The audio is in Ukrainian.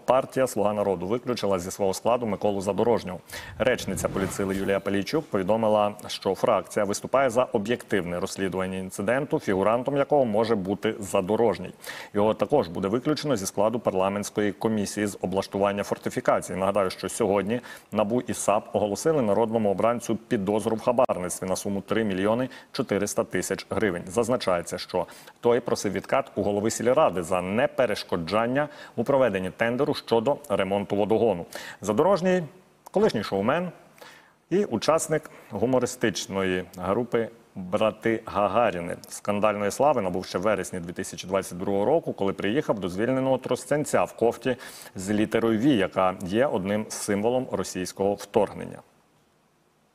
партія «Слуга народу» виключила зі свого складу Миколу Задорожнього. Речниця політсили Юлія Палійчук повідомила, що фракція виступає за об'єктивне розслідування інциденту, фігурантом якого може бути Задорожній. Його також буде виключено зі складу парламентської комісії з облаштування фортифікацій. Нагадаю, що сьогодні НАБУ і САП оголосили народному обранцю підозру в хабарництві на суму 3 мільйони 400 тисяч гривень. Зазначається, що той просив відкат у голови сільради за неперешкоджання у проведенні тендеру щодо ремонту водогону. Задорожній – колишній шоумен і учасник гумористичної групи «Брати Гагаріни». Скандальної слави набув ще в вересні 2022 року, коли приїхав до звільненого тростянця в кофті з літерою «Ві», яка є одним з символом російського вторгнення.